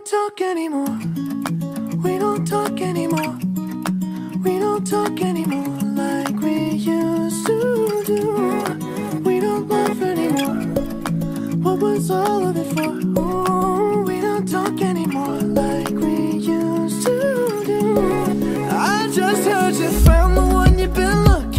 don't talk anymore. We don't talk anymore. We don't talk anymore like we used to do. We don't laugh anymore. What was all of it for? Ooh, we don't talk anymore like we used to do. I just heard you found the one you've been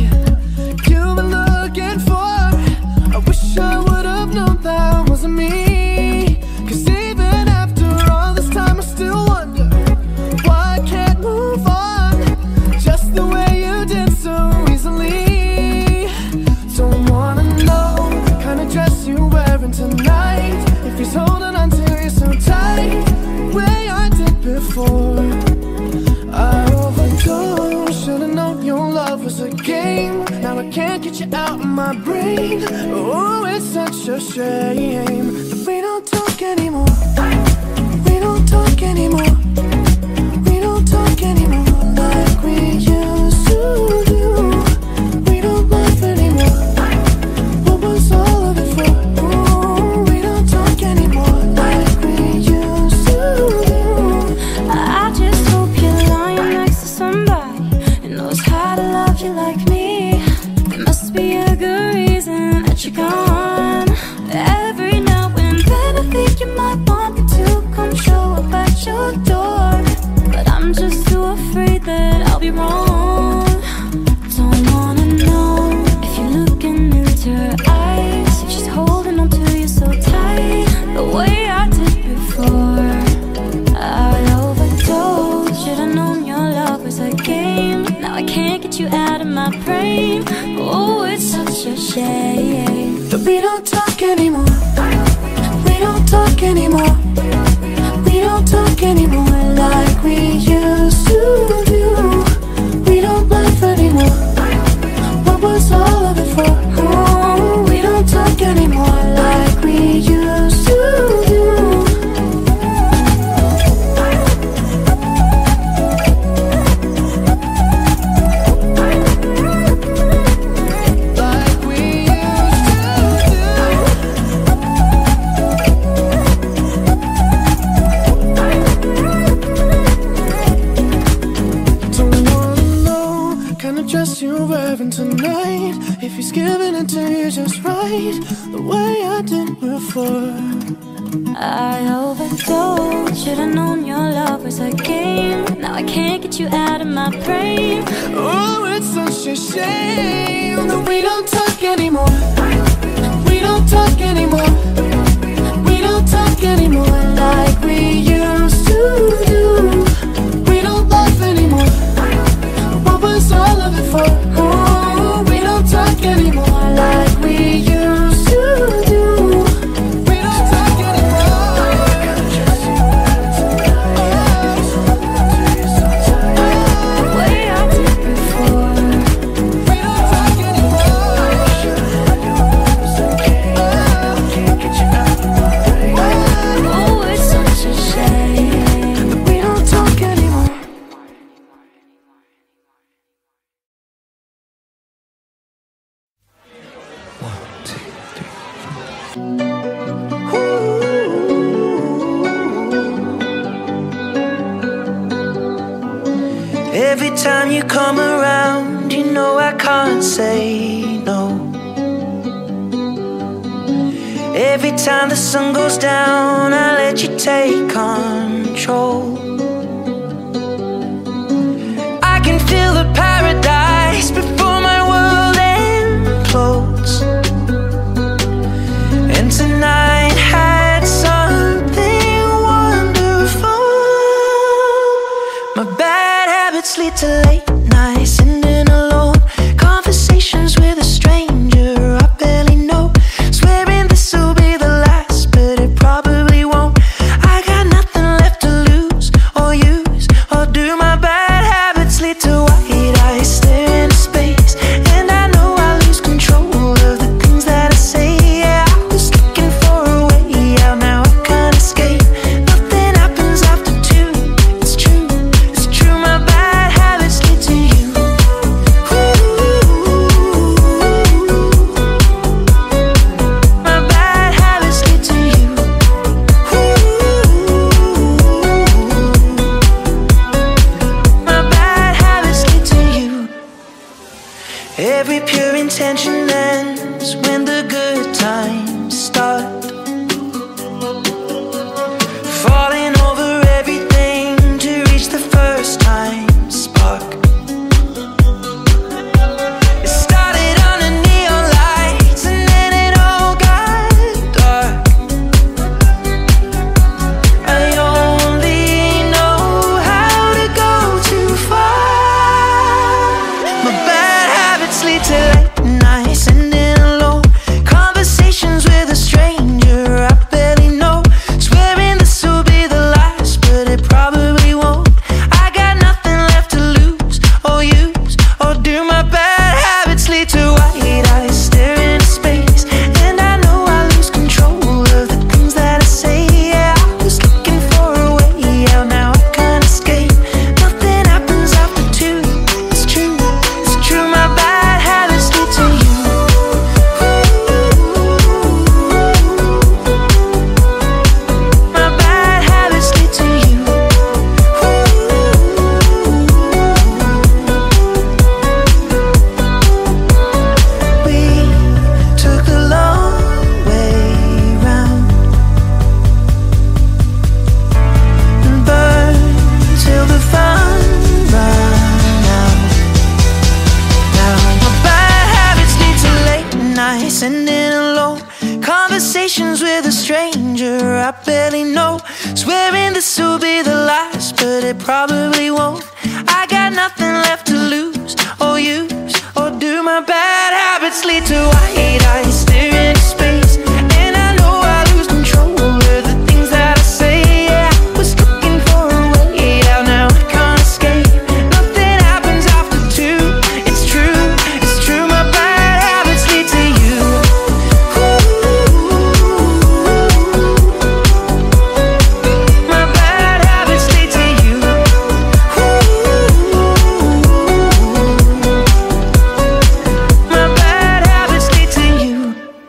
looking for. I wish I would have known that wasn't me. Cause even after all this time I still wonder why I can't move on just the way you did so easily. Don't wanna know the kind of dress you're wearing tonight, if he's holding on to you so tight the way I did before. I overdosed, should've known your love was a game. Now I can't get you out of my brain. Oh, it's such a shame that we don't talk anymore. We don't talk anymore. We don't talk anymore like we used to do. We don't laugh anymore. What was all of it for? Ooh, we don't talk anymore like we used to do. I just hope you're lying next to somebody who knows how to love you like me. There must be a good reason that you're gone. Every now and then I think you might want me to come show up at your door, but I'm just too afraid that I'll be wrong. Don't wanna know if you're looking into her eyes, if she's holding on to you so tight the way I did before. I overdosed, should've known your love was a game. Now I can't get you out of my brain. Oh, it's such a shame that we don't talk anymore. We don't talk anymore. We don't talk anymore like we used to do. We don't laugh anymore. What was all of it for? Oh, we don't talk anymore like we used to do. You're wearing tonight, if he's giving it to you just right the way I did before. I overdosed, should've known your love was a game. Now I can't get you out of my brain. Oh, it's such a shame that we don't talk anymore. We don't talk anymore. We don't talk anymore like we used to do. We don't laugh anymore. What was all of it for? Oh, we don't talk anymore like we used to do. We don't talk anymore. The way I did before. We don't talk anymore. Can't get you out of my brain. Oh, it's such a shame that we don't talk anymore. Every time you come around, you know I can't say no. Every time the sun goes down, I let you take control. I can feel the paradise before my world implodes. And tonight had something wonderful. My bad habits lead to late nights, sitting alone, conversations with a stranger I barely know, swearing this will be the last, but it probably won't. I got nothing Swearing this will be the last, but it probably won't. I got nothing left to lose or use or do. My bad habits lead to white eyes staring into space, and I know I lose control of the things that I say. Yeah, I was looking for a way out, now I can't escape. Nothing happens after two. It's true, it's true. My bad habits lead to you. My bad habits lead to you. My bad habits lead to you.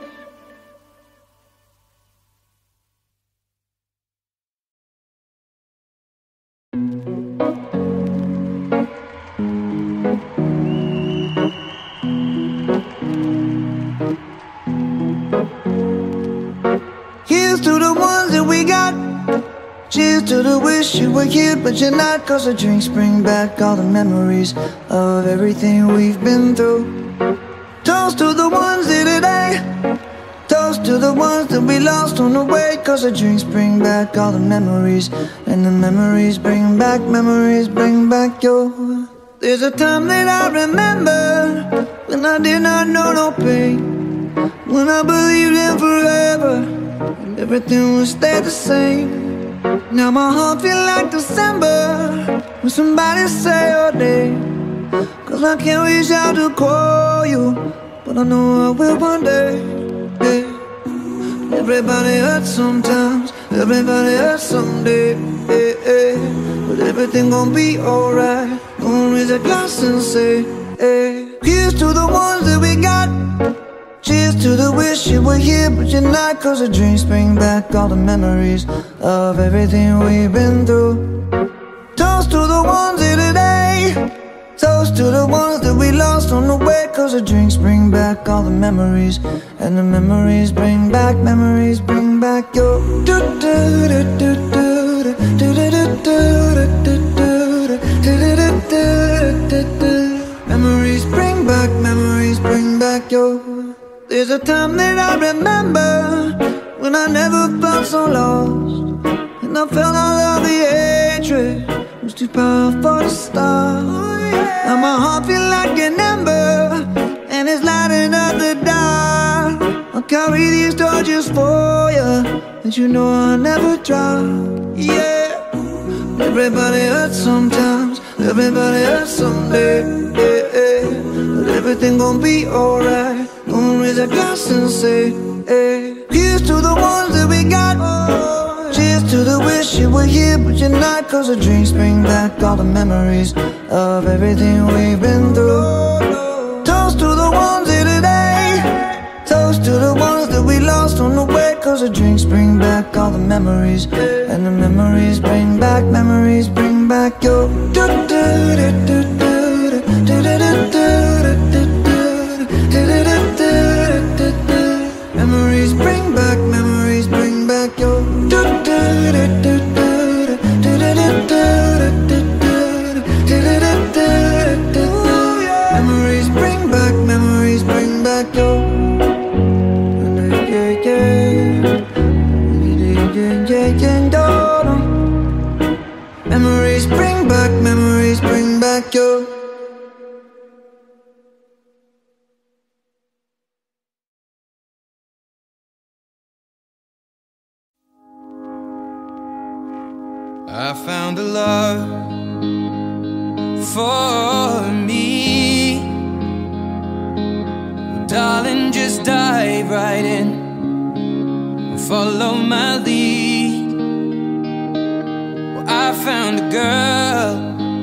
Here's to the ones that we got. Cheers to the wish you were here but you're not. Cause the drinks bring back all the memories of everything we've been through. Toast to the ones here today. Toast to the ones that we lost on the way. Cause the drinks bring back all the memories, and the memories bring back your. There's a time that I remember when I did not know no pain, when I believed in forever and everything would stay the same. Now my heart feel like December when somebody say your name. Cause I can't reach out to call you, but I know I will one day. Hey. Everybody hurts sometimes, everybody hurts someday. Hey, hey. But everything gon' be alright. Gonna raise a glass and say, hey. Here's to the ones that we got. Cheers to the wish you were here but you're not. Cause the drinks bring back all the memories of everything we've been through. Toast to the ones here today. Toast to the ones that we lost on the way. Cause the drinks bring back all the memories, and the memories bring back your. Memories bring back your. There's a time that I remember when I never felt so lost, and I felt all of the hatred was too powerful to stop. Now my heart feel like an ember, and it's lighting up the dark. I'll carry these torches for you, and you know I'll never drop. Yeah. Everybody hurts sometimes, everybody hurts someday. Yeah, yeah. But everything gon' be alright. Gonna raise a glass and say, hey. Here's to the ones that we got. Cheers to the wish you were here but you're not. Cause the drinks bring back all the memories of everything we've been through. Toast to the ones here today. Toast to the ones that we lost on the way. Cause the drinks bring back all the memories, and the memories bring back your. Memories bring back your. Memories bring back your. Memories bring back your. I found a love for me. Well, darling, just dive right in and follow my lead. Well, I found a girl,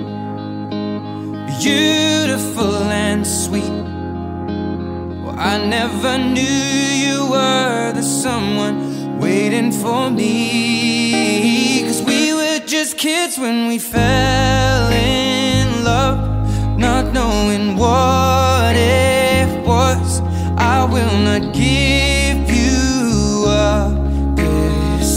beautiful and sweet. Well, I never knew you were the someone waiting for me. 'Cause we were just kids when we fell in love, not knowing what it was. I will not give you up this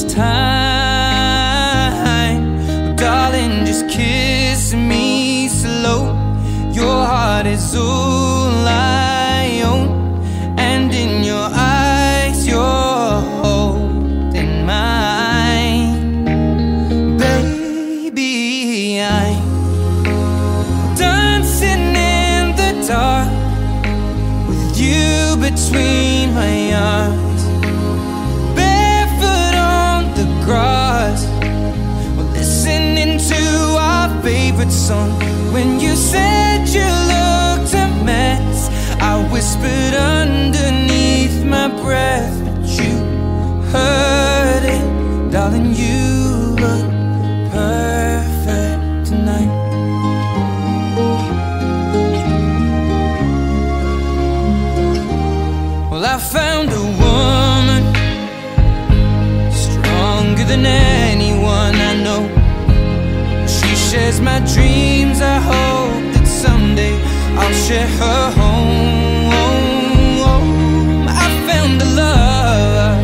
time, darling, just kiss me slow. Your heart is all I own, and in your eyes you're holding mine. favorite song. When you said you looked a mess, I whispered underneath my breath, but you heard it. Darling, you look perfect tonight. Well, I found a woman stronger than anyone I know. She shares my dreams. I hope that someday I'll share her home. I found a love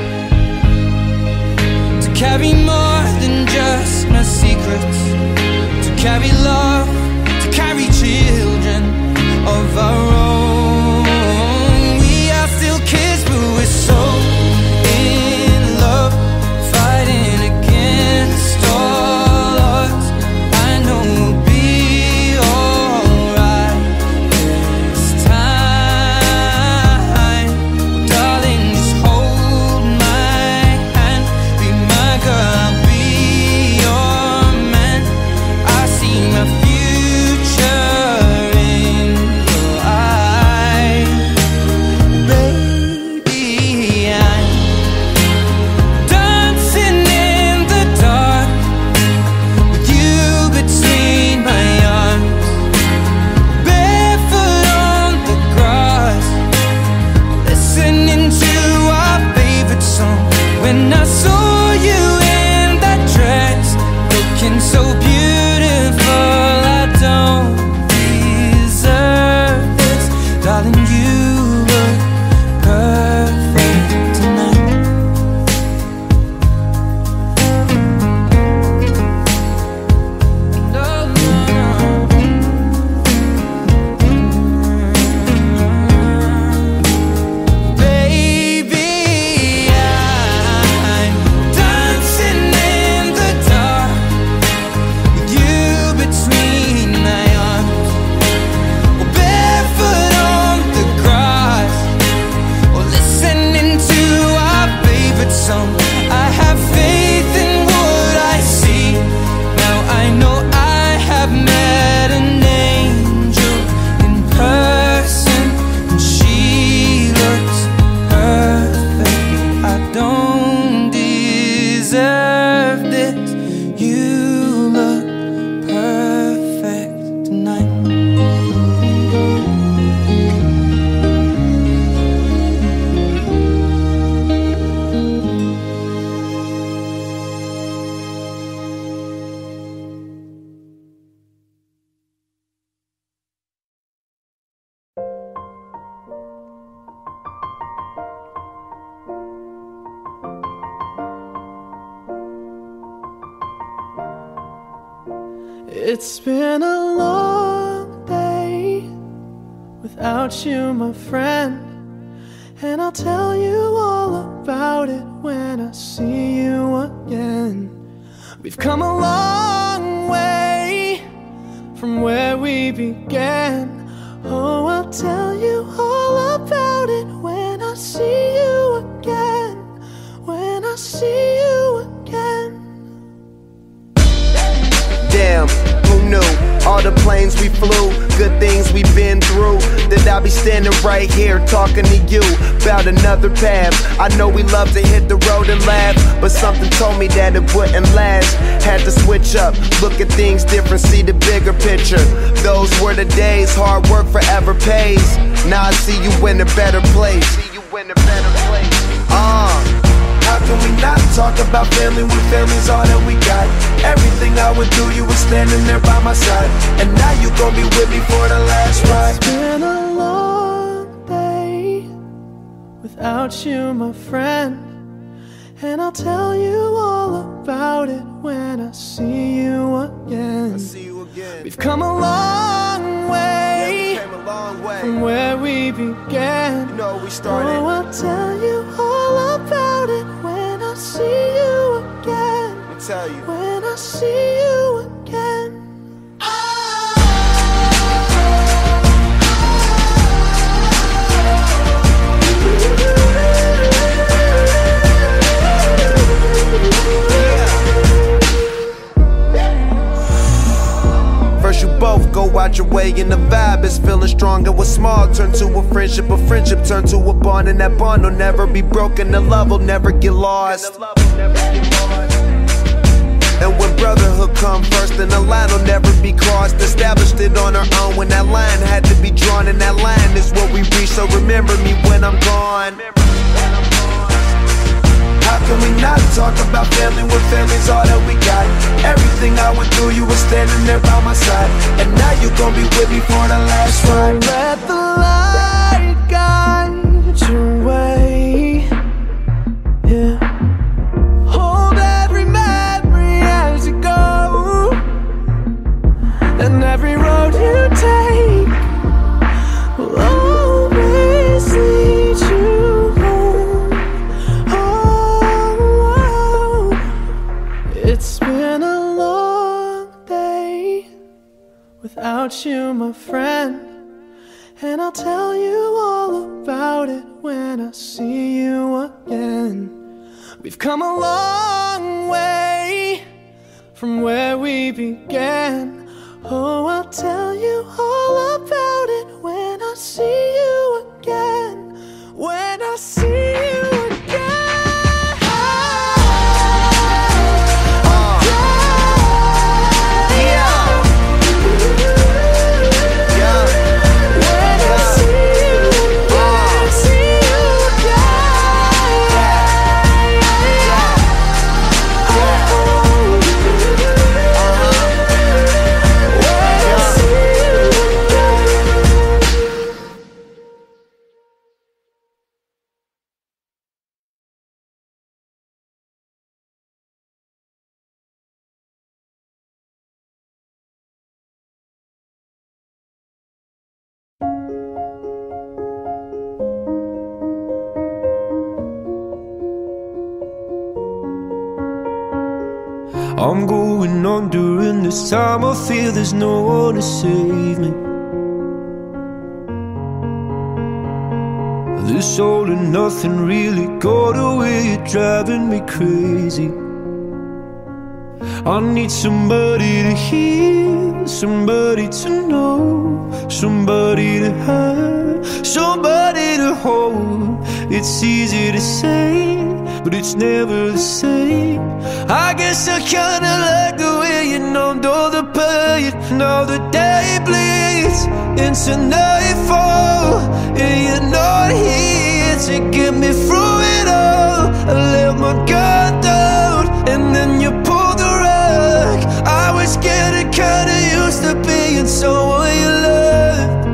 to carry more than just my secrets, to carry love, to carry children of our own. We are still kids, but we're so in love, fighting against all odds. I know we'll be alright this time. Darling, just hold my hand, be my girl, I'll be your man. I see my future in your eyes. Baby, I'm dancing in the dark with you between my arms, barefoot on the grass, listening to our favorite song. When I saw you in that dress, looking so beautiful, I don't deserve this. Darling, you look perfect tonight. No, no, no. Baby, I'm dancing in the dark with you between my arms, or barefoot on the grass, or listening to our favorite song. I have faith in what I see. Now I know I have met an angel in person, and she looks perfect. I don't deserve this. You look perfect tonight. It's been a long day without you, my friend, and I'll tell you all about it when I see you again. We've come a long way from where we began. Oh, I'll tell you all about it when I see you again. When I see you again. Damn, who knew? All the planes we flew, good things we've been through, that I'll be standing right here talking to you about another path. I know we love to hit the road and laugh, but something told me that it wouldn't last. Had to switch up, look at things different, see the bigger picture. Those were the days, hard work forever pays. Now I see you in a better place. How can we not talk about family when family's all that we got? Everything I would do, you were standing there by my side, and now you gon' be with me for the last ride. It's been a long day without you, my friend, and I'll tell you all about it when I see you again. We've come a long way, from where we began. You know we started. Oh, I'll tell you all about it when I see you again. Let me tell you. When I see you again. about your way, and the vibe is feeling stronger. What's small turn to a friendship turn to a bond, and that bond will never be broken. The love will never get lost. And when brotherhood come first, then the line will never be crossed. Established it on our own when that line had to be drawn, and that line is what we reach. So remember me when I'm gone. How can we not talk about family when family's all that we got? Everything I went through, you were standing there by my side, and now you gon' be with me for the last ride. Let the light guide your way. Yeah. Hold every memory as you go, and every road you take will always lead you home. Oh, it's been a long day without you, my friend, and I'll tell you all about it when I see you again. We've come a long way from where we began. Oh, I'll tell you all about it when I see you again. When I see you again. Yeah. When I see you again, see you I'm going on during this time. I feel there's no one to save me. This all and nothing really got away, you're driving me crazy. I need somebody to hear, somebody to know, somebody to have, somebody to hold. It's easy to say, but it's never the same. I guess I kinda like the way you numbed all the pain. Now the day bleeds into nightfall, and you're not here to get me through it all. I let my guard down, and then you pulled the rug. I was getting kinda used to being someone you loved.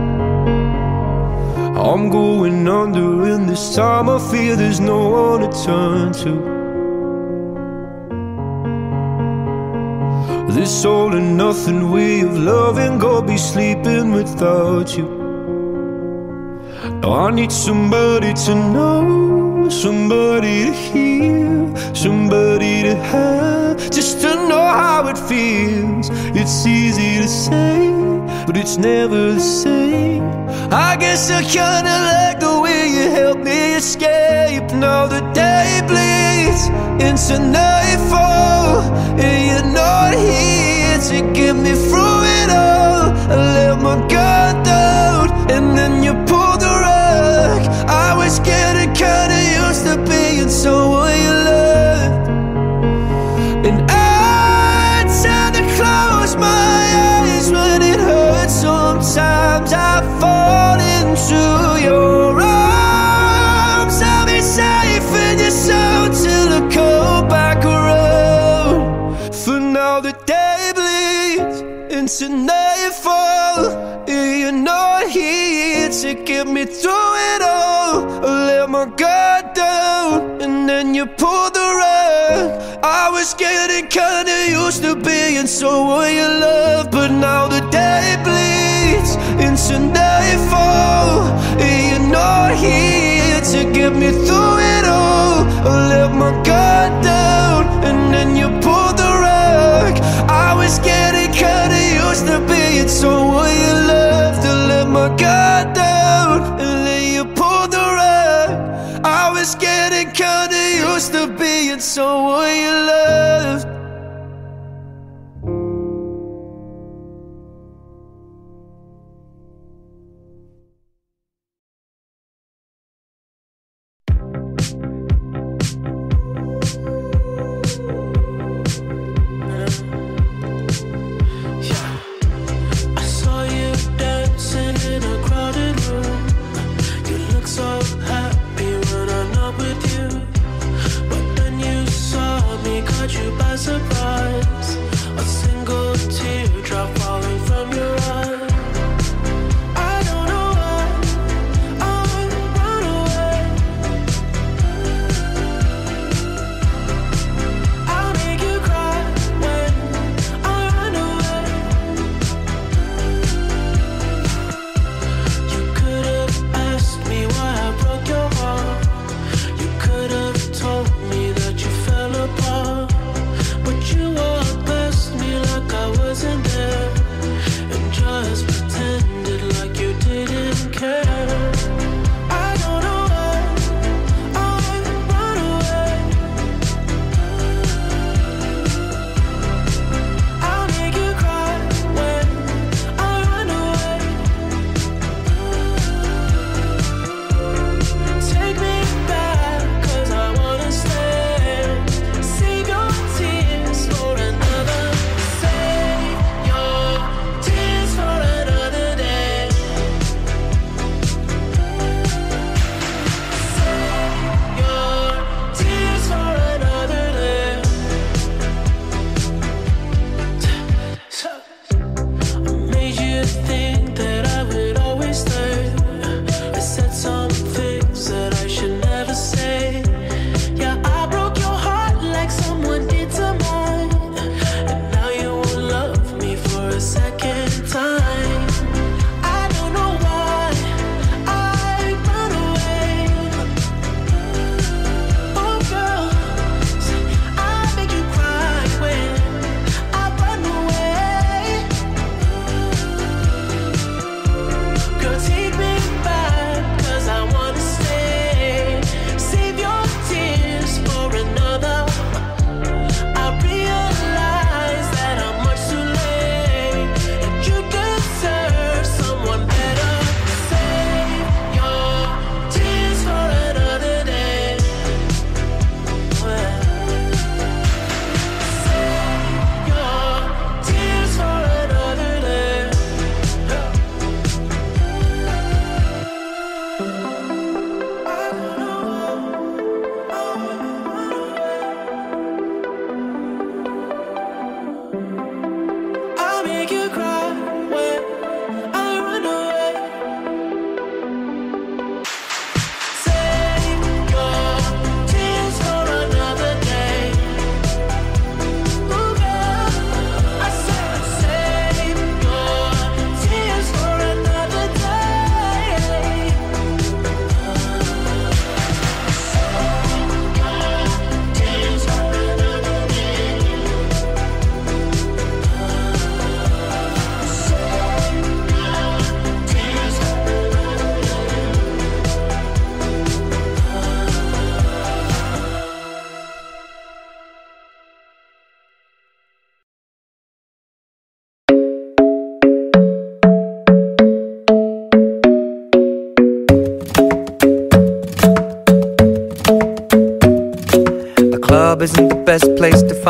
I'm going under, and this time I feel there's no one to turn to. This all and nothing way of loving, go be sleeping without you. Now I need somebody to know, somebody to hear, somebody to have, just to know how it feels. It's easy to say, but it's never the same. I guess I kinda like the way you help me escape. Now the day bleeds into nightfall, and you're not here to get me through it all. I let my guard down, and then you pulled the rug. I was getting kinda used to being someone you loved, and I tend to close my eyes when it hurts. Sometimes I fall into your arms. I'll be safe in your soul till I come back around. For now the day bleeds into nightfall, and you're not here to get me through it all. I let my guard down, and then you pulled the rug. I was getting kinda used to being someone you love, but now the day bleeds into nightfall, and you're not here to get me through it all. I let my guard down, and then you pulled the rug. I was getting kinda used to being someone you loved. To let my guard down, and then you pulled the rug. I was getting kinda used to being someone you loved.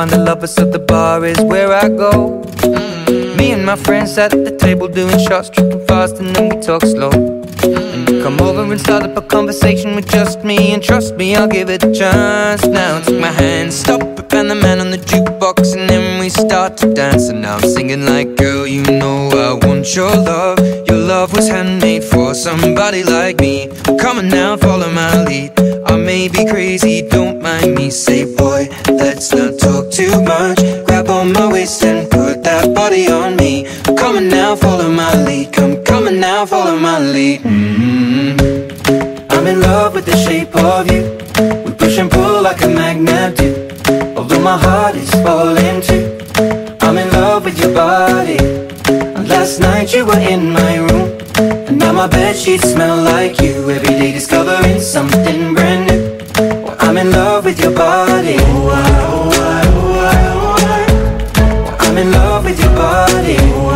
find the lovers, so the bar is where I go. Me and my friends sat at the table doing shots, tripping fast, and then we talk slow. And you come over and start up a conversation with just me, and trust me, I'll give it a chance. Now take my hand, stop it, and the man on the jukebox, and then we start to dance. And now I'm singing like, girl, you know I want your love. Your love was handmade for somebody like me. Come on now, follow my lead. I may be crazy, don't mind me. Say, boy, let's not talk too much. Grab on my waist and put that body on me. Come on now, follow my lead. Come on now, follow my lead. I'm in love with the shape of you. We push and pull like a magnet do. Although my heart is falling too, I'm in love with your body. And last night you were in my room, and now my bedsheets smell like you. Every day discovering something brand new. Well, I'm in love with your body. I'm in love with your body.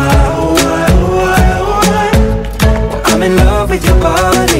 I'm in love with your body.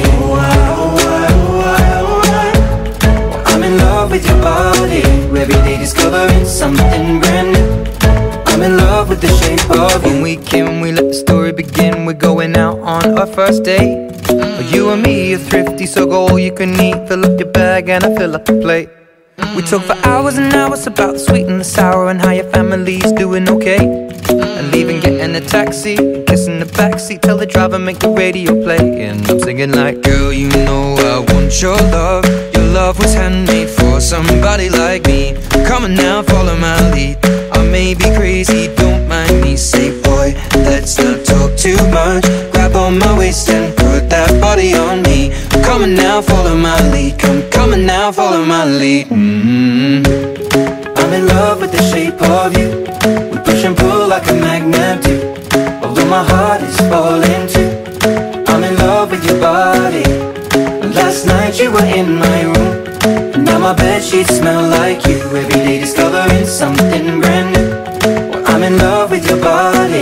I'm in love with your body. Every day discovering something brand new. I'm in love with the shape of you. When we came, we let the story begin. We're going out on our first date. You and me are thrifty, so go all you can eat. Fill up your bag and I fill up the plate. We talk for hours and hours about the sweet and the sour, and how your family's doing okay. And leaving, getting a taxi, kissing the backseat, tell the driver make the radio play. And I'm singing like, girl, you know I want your love. Your love was handmade for somebody like me. Come on now, follow my lead. I may be crazy, don't mind me. Say, boy, let's not talk too much. Grab on my waist and put that body on me. Come on now, follow my lead. Come on now, follow my lead. I'm in love with the shape of you. We push and pull like a magnet do. Although my heart is falling too, I'm in love with your body. And last night you were in my room, and now my bedsheets smell like you. Every day discovering something brand new. Well, I'm in love with your body.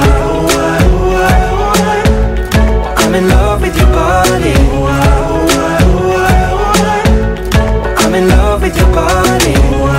I'm in love with your body. I'm in love with your body.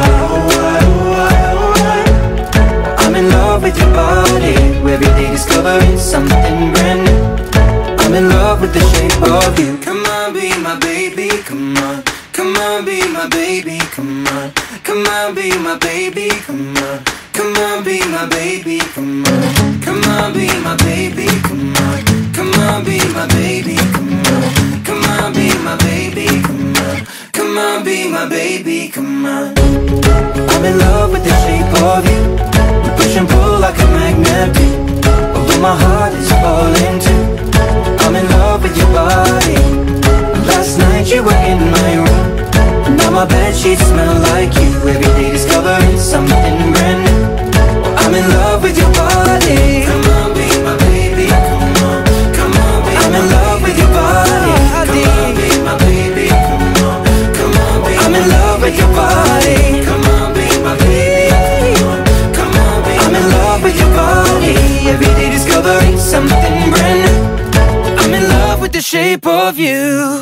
I'm in love with your body. Every day discovering something brand new. I'm in love with the shape of you. Come on, be my baby, come on. Come on, be my baby, come on. Come on, be my baby, come on. Come on, be my baby, come on. Come on, be my baby, come on. Come on, be my baby, come on. Come on, be my baby, come on. Come on, be my baby, come on. I'm in love with the shape of you. We push and pull like a magnet do. Although my heart is falling too, I'm in love with your body. And last night you were in my room, and now my bedsheets smell like you. Every day discovering something brand new. Well, I'm in love with your body. Come on, be my baby, come on. Come on, be I'm in love with your body. Come on, be my baby, come on. Come on, be I'm in love with your body. Come on, be my baby, come on. Come on, be I'm in love with your body. Every day discovering something brand new. I'm in love with the shape of you.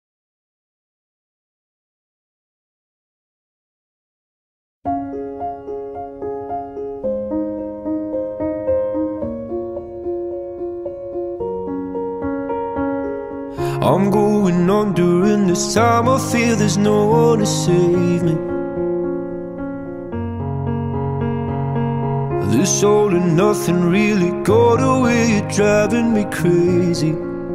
I'm going on during this time. I feel there's no one to save me. This all and nothing really got away. You're driving me crazy.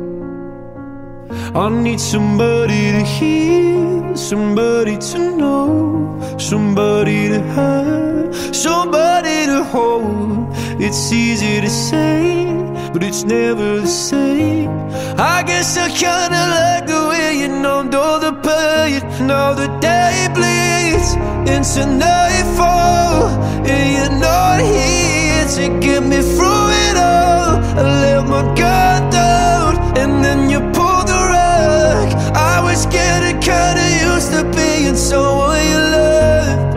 I need somebody to hear, somebody to know, somebody to have, somebody to hold. It's easy to say, but it's never the same. I guess I kinda like the way you numbed all the pain. Now the day bleeds into nightfall, and you're not here to get me through it all. I let my guard down, and then you pulled the rug. I was getting kinda used to being someone you loved.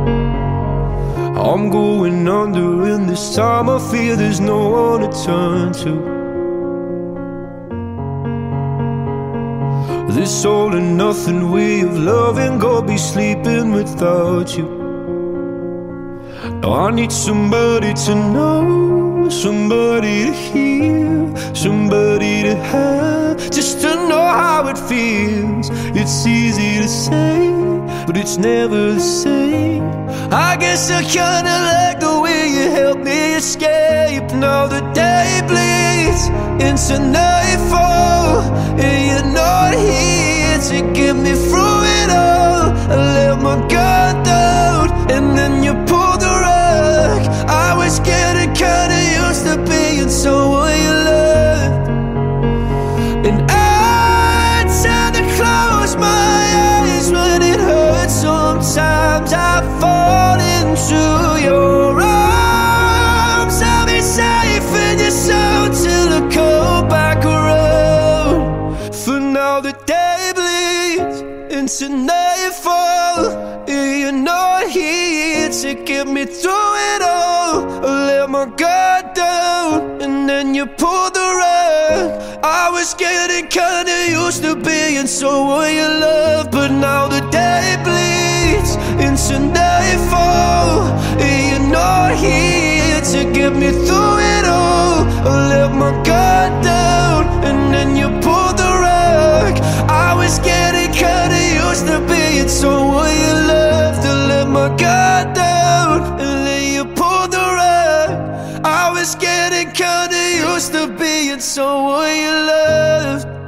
I'm going under, and this time I feel there's no one to turn to. This all and nothing way of loving, go be sleeping without you. Oh, I need somebody to know, somebody to hear, somebody to have, just to know how it feels. It's easy to say, but it's never the same. I guess I kinda like the way you help me escape. Now the day bleeds into nightfall, and you're not here to get me through it all. I let my guard down, and then you pulled the rug. I was getting kinda used to being someone you loved, and I tend to close my eyes when it hurts. Sometimes I fall into your arms. I'll be safe in your soul till I come back around. For now the day bleeds into nightfall, and you're not here to get me through it all. I let my guard down, and then you pulled the rug. I was getting kinda used to being someone you love, but now the day bleeds into nightfall, and you're not here to get me through it all. I let my guard down, and then you pulled the rug. I was getting kinda used to being someone you loved. To let my guard down, and then you pulled the rug. I was getting kinda used to being someone you loved.